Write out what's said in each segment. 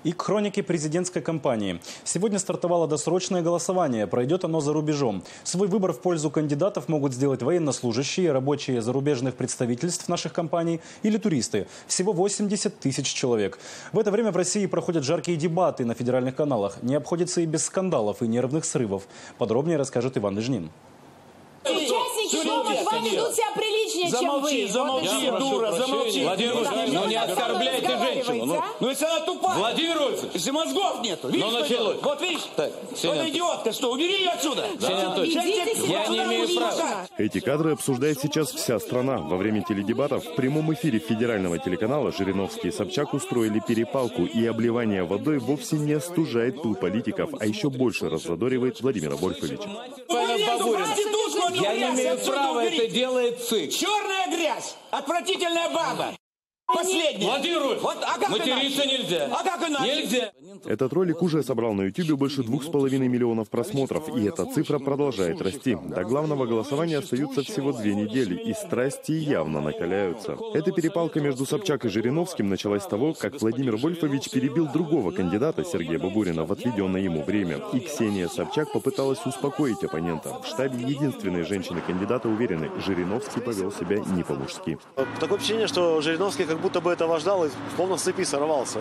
И к хронике президентской кампании. Сегодня стартовало досрочное голосование. Пройдет оно за рубежом. Свой выбор в пользу кандидатов могут сделать военнослужащие, рабочие зарубежных представительств наших компаний или туристы. Всего 80 тысяч человек. В это время в России проходят жаркие дебаты на федеральных каналах. Не обходится и без скандалов и нервных срывов. Подробнее расскажет Иван Лежнин. Участники шоу ведут себя приличнее, чем вы. Замолчи, дура, замолчи. Владимир Владимирович, ну не оскорбляйте женщину. Ну если она тупая. Владимир Владимирович, если мозгов нету. Видишь, началось. Вот видишь? Вот идиотка, что, убери ее отсюда. Я не имею права. Эти кадры обсуждает сейчас вся страна. Во время теледебатов в прямом эфире федерального телеканала Жириновский и Собчак устроили перепалку, и обливание водой вовсе не остужает пыл политиков, а еще больше раззадоривает Владимира Вольфовича. Я не имею права, это делает ЦИК. Черная грязь, отвратительная баба. Последняя. Владимир Владимирович, вот, материться нельзя. А как иначе? Нельзя. Этот ролик уже собрал на YouTube больше 2,5 миллионов просмотров, и эта цифра продолжает расти. До главного голосования остаются всего 2 недели, и страсти явно накаляются. Эта перепалка между Собчак и Жириновским началась с того, как Владимир Вольфович перебил другого кандидата, Сергея Бабурина, в отведенное ему время. И Ксения Собчак попыталась успокоить оппонента. В штабе единственные женщины-кандидата уверены, Жириновский повел себя не по-мужски. Такое впечатление, что Жириновский как будто бы этого ждал и словно с цепи сорвался.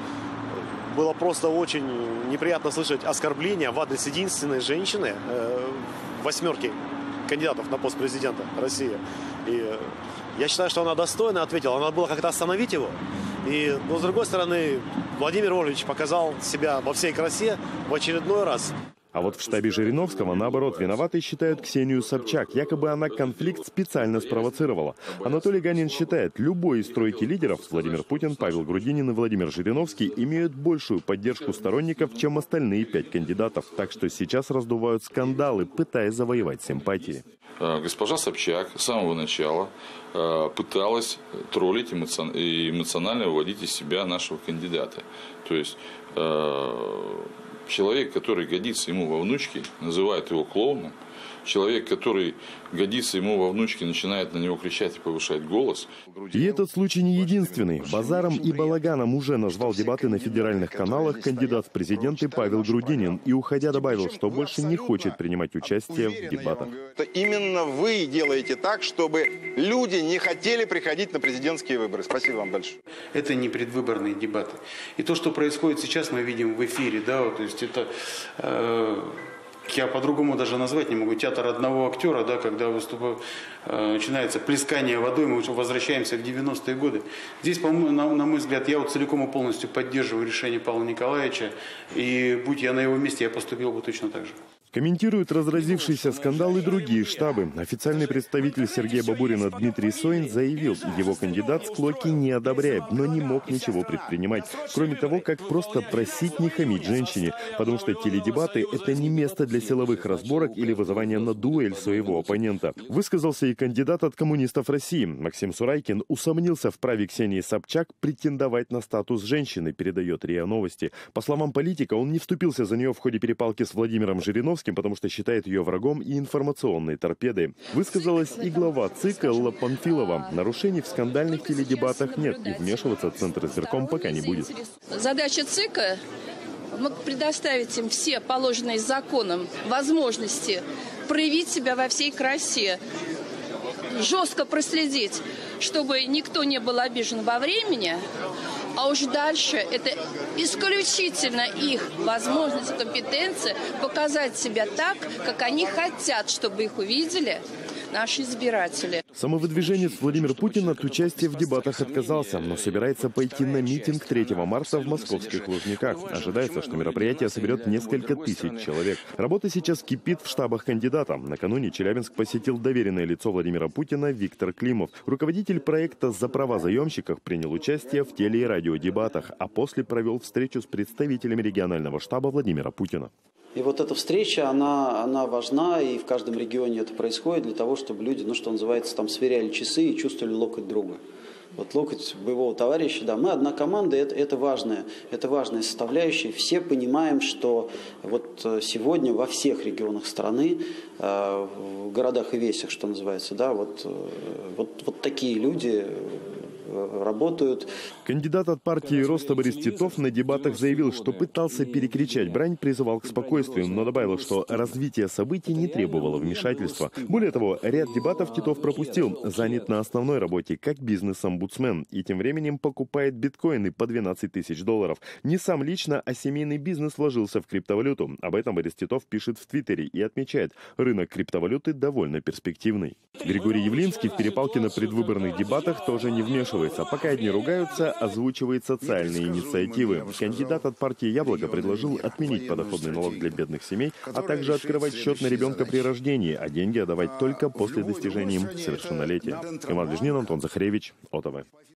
И было просто очень неприятно слышать оскорбления в адрес единственной женщины восьмерки кандидатов на пост президента России. И я считаю, что она достойно ответила. Надо было как-то остановить его. Но с другой стороны, Владимир Вольфович показал себя во всей красе в очередной раз. А вот в штабе Жириновского, наоборот, виноватой считают Ксению Собчак. Якобы она конфликт специально спровоцировала. Анатолий Ганин считает, любой из тройки лидеров, Владимир Путин, Павел Грудинин и Владимир Жириновский, имеют большую поддержку сторонников, чем остальные 5 кандидатов. Так что сейчас раздувают скандалы, пытаясь завоевать симпатии. Госпожа Собчак с самого начала пыталась троллить и эмоционально выводить из себя нашего кандидата. То есть человек, который годится ему во внучке, называет его клоуном. Человек, который годится ему во внучке, начинает на него кричать и повышать голос. И этот случай не единственный. Базаром и балаганом уже назвал дебаты на федеральных каналах кандидат в президенты Павел Грудинин. И, уходя, добавил, что больше не хочет принимать участие в дебатах. Именно вы делаете так, чтобы люди не хотели приходить на президентские выборы. Спасибо вам большое. Это не предвыборные дебаты. И то, что происходит сейчас, мы видим в эфире. Да, то есть это... Я по-другому даже назвать не могу. Театр одного актера, да, когда начинается плескание водой, мы уже возвращаемся в 90-е годы. Здесь, по-моему, на мой взгляд, я вот целиком и полностью поддерживаю решение Павла Николаевича. И будь я на его месте, я поступил бы точно так же. Комментируют разразившийся скандал и другие штабы. Официальный представитель Сергея Бабурина Дмитрий Соин заявил, его кандидат склоки не одобряет, но не мог ничего предпринимать. Кроме того, как просто просить не хамить женщине, потому что теледебаты – это не место для силовых разборок или вызывания на дуэль своего оппонента. Высказался и кандидат от коммунистов России. Максим Сурайкин усомнился в праве Ксении Собчак претендовать на статус женщины, передает РИА Новости. По словам политика, он не вступился за нее в ходе перепалки с Владимиром Жириновским, потому что считает ее врагом и информационной торпедой. Высказалась и глава ЦИК Элла Памфилова. Нарушений в скандальных теледебатах нет, и вмешиваться Центр избирком пока не будет. Задача ЦИКа – предоставить им все положенные законом возможности проявить себя во всей красе, жестко проследить, чтобы никто не был обижен во времени. А уж дальше это исключительно их возможность, компетенция показать себя так, как они хотят, чтобы их увидели наши избиратели. Самовыдвиженец Владимир Путин от участия в дебатах отказался, но собирается пойти на митинг 3 марта в московских Лужниках. Ожидается, что мероприятие соберет несколько тысяч человек. Работа сейчас кипит в штабах кандидата. Накануне Челябинск посетил доверенное лицо Владимира Путина Виктор Климов. Руководитель проекта «За права заемщиков» принял участие в теле- и радиодебатах, а после провел встречу с представителями регионального штаба Владимира Путина. И вот эта встреча, она важна, и в каждом регионе это происходит для того, чтобы люди, что называется, там сверяли часы и чувствовали локоть друга. Вот локоть боевого товарища, да, мы одна команда, это важная составляющая. Все понимаем, что вот сегодня во всех регионах страны, в городах и весях, что называется, да, вот такие люди работают. Кандидат от партии «Роста» Борис Титов на дебатах заявил, что пытался перекричать брань, призывал к спокойствию, но добавил, что развитие событий не требовало вмешательства. Более того, ряд дебатов Титов пропустил, занят на основной работе как бизнес-омбудсмен, и тем временем покупает биткоины по $12 тысяч. Не сам лично, а семейный бизнес вложился в криптовалюту. Об этом Борис Титов пишет в Твиттере и отмечает, рынок криптовалюты довольно перспективный. Григорий Явлинский в перепалке на предвыборных дебатах тоже не вмешивается. Пока одни ругаются, озвучивает социальные инициативы. Кандидат от партии «Яблоко» предложил отменить подоходный налог для бедных семей, а также открывать счет на ребенка при рождении, а деньги отдавать только после достижения им совершеннолетия. Иван Вижнин, Антон Захаревич, ОТВ.